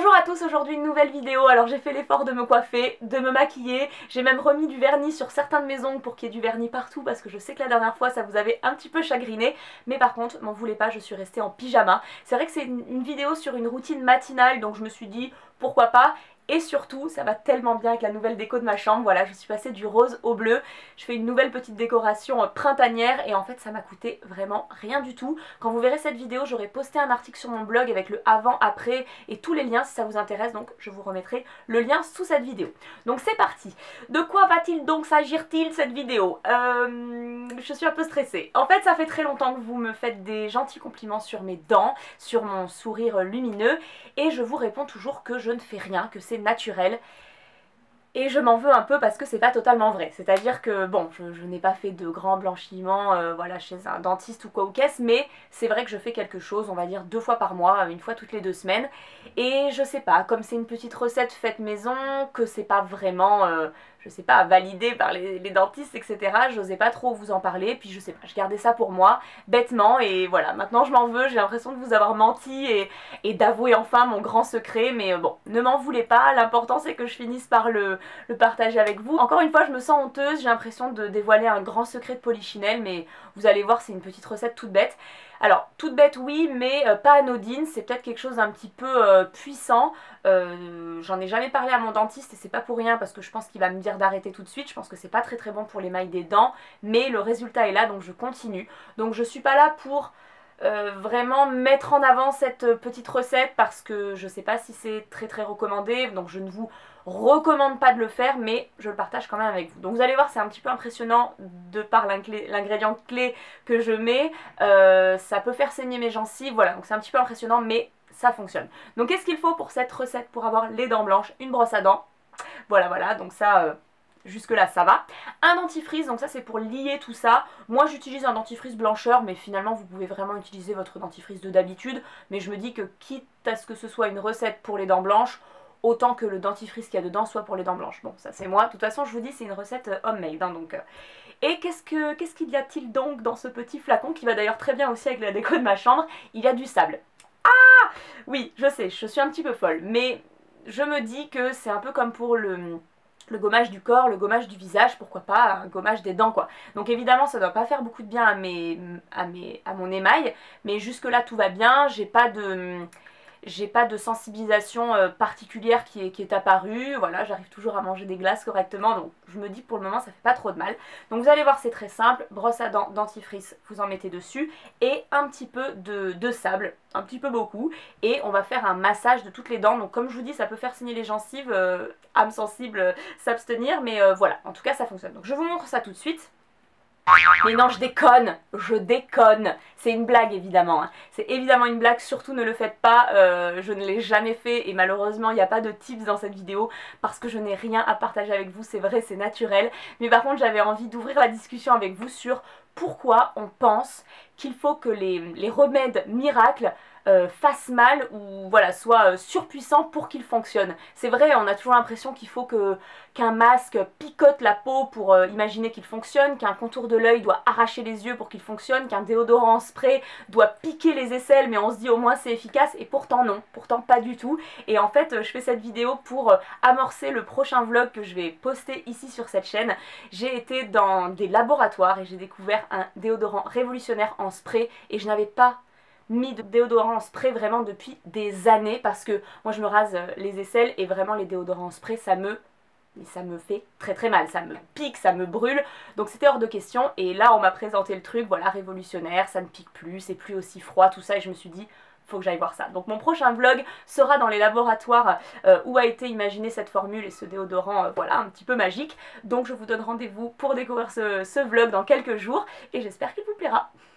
Bonjour à tous, aujourd'hui une nouvelle vidéo. Alors j'ai fait l'effort de me coiffer, de me maquiller, j'ai même remis du vernis sur certains de mes ongles pour qu'il y ait du vernis partout parce que je sais que la dernière fois ça vous avait un petit peu chagriné, mais par contre m'en voulez pas, je suis restée en pyjama. C'est vrai que c'est une vidéo sur une routine matinale, donc je me suis dit pourquoi pas. Et surtout, ça va tellement bien avec la nouvelle déco de ma chambre. Voilà, je suis passée du rose au bleu. Je fais une nouvelle petite décoration printanière et en fait ça m'a coûté vraiment rien du tout. Quand vous verrez cette vidéo, j'aurai posté un article sur mon blog avec le avant, après et tous les liens si ça vous intéresse. Donc je vous remettrai le lien sous cette vidéo. Donc c'est parti. De quoi va-t-il donc s'agir-t-il cette vidéo? Je suis un peu stressée. En fait, ça fait très longtemps que vous me faites des gentils compliments sur mes dents, sur mon sourire lumineux et je vous réponds toujours que je ne fais rien, que c'est naturel. Et je m'en veux un peu parce que c'est pas totalement vrai. C'est-à-dire que, bon, je n'ai pas fait de grands blanchiments voilà, chez un dentiste ou quoi ou qu'est-ce, mais c'est vrai que je fais quelque chose, on va dire 2 fois par mois, une fois toutes les 2 semaines. Et je sais pas, comme c'est une petite recette faite maison, que c'est pas vraiment, je sais pas, validé par les dentistes, etc., j'osais pas trop vous en parler, puis je sais pas, je gardais ça pour moi, bêtement, et voilà, maintenant je m'en veux, j'ai l'impression de vous avoir menti et d'avouer enfin mon grand secret, mais bon, ne m'en voulez pas, l'important c'est que je finisse par le partager avec vous. Encore une fois, je me sens honteuse, j'ai l'impression de dévoiler un grand secret de Polichinelle, mais vous allez voir, c'est une petite recette toute bête. Alors, toute bête oui, mais pas anodine, c'est peut-être quelque chose d'un petit peu puissant. J'en ai jamais parlé à mon dentiste et c'est pas pour rien parce que je pense qu'il va me dire d'arrêter tout de suite. Je pense que c'est pas très très bon pour l'émail des dents, mais le résultat est là, donc je continue. Donc je suis pas là pour vraiment mettre en avant cette petite recette parce que je sais pas si c'est très très recommandé, donc je ne vous recommande pas de le faire, mais je le partage quand même avec vous. Donc vous allez voir, c'est un petit peu impressionnant de par l'ingrédient clé que je mets. Ça peut faire saigner mes gencives, voilà, donc c'est un petit peu impressionnant, mais ça fonctionne. Donc qu'est-ce qu'il faut pour cette recette pour avoir les dents blanches? Une brosse à dents, voilà, donc ça... jusque là ça va. Un dentifrice, donc ça c'est pour lier tout ça. Moi j'utilise un dentifrice blancheur, mais finalement vous pouvez vraiment utiliser votre dentifrice de d'habitude. Mais je me dis que quitte à ce que ce soit une recette pour les dents blanches, autant que le dentifrice qu'il y a dedans soit pour les dents blanches. Bon, ça c'est moi. De toute façon, je vous dis, c'est une recette homemade. Hein, donc, Et qu'est-ce qu'il y a-t-il donc dans ce petit flacon qui va d'ailleurs très bien aussi avec la déco de ma chambre? Il y a du sable. Ah oui, je sais, je suis un petit peu folle. Mais je me dis que c'est un peu comme pour le gommage du corps, le gommage du visage, pourquoi pas un gommage des dents quoi. Donc évidemment ça doit pas faire beaucoup de bien à mon émail, mais jusque là tout va bien, j'ai pas de sensibilisation particulière qui est apparue, voilà, j'arrive toujours à manger des glaces correctement, donc je me dis pour le moment ça fait pas trop de mal. Donc vous allez voir, c'est très simple, brosse à dents, dentifrice, vous en mettez dessus, et un petit peu de sable, un petit peu beaucoup, et on va faire un massage de toutes les dents. Donc comme je vous dis, ça peut faire saigner les gencives, âme sensible, s'abstenir, mais voilà, en tout cas ça fonctionne. Donc je vous montre ça tout de suite. Mais non, je déconne, c'est une blague évidemment, hein. C'est évidemment une blague, surtout ne le faites pas, je ne l'ai jamais fait et malheureusement il n'y a pas de tips dans cette vidéo parce que je n'ai rien à partager avec vous, c'est vrai, c'est naturel, mais par contre j'avais envie d'ouvrir la discussion avec vous sur pourquoi on pense qu'il faut que les remèdes miracles fassent mal ou voilà, soient surpuissants pour qu'ils fonctionnent. C'est vrai, on a toujours l'impression qu'il faut qu'un masque picote la peau pour imaginer qu'il fonctionne, qu'un contour de l'œil doit arracher les yeux pour qu'il fonctionne, qu'un déodorant en spray doit piquer les aisselles, mais on se dit au moins c'est efficace, et pourtant non, pourtant pas du tout. Et en fait, je fais cette vidéo pour amorcer le prochain vlog que je vais poster ici sur cette chaîne. J'ai été dans des laboratoires et j'ai découvert un déodorant révolutionnaire en spray et je n'avais pas mis de déodorant en spray vraiment depuis des années parce que moi je me rase les aisselles et vraiment les déodorants en spray ça me fait très très mal, ça me pique, ça me brûle, donc c'était hors de question. Et là on m'a présenté le truc, voilà, révolutionnaire, ça ne pique plus, c'est plus aussi froid, tout ça, et je me suis dit faut que j'aille voir ça. Donc mon prochain vlog sera dans les laboratoires où a été imaginée cette formule et ce déodorant, voilà, un petit peu magique. Donc je vous donne rendez-vous pour découvrir ce vlog dans quelques jours et j'espère qu'il vous plaira.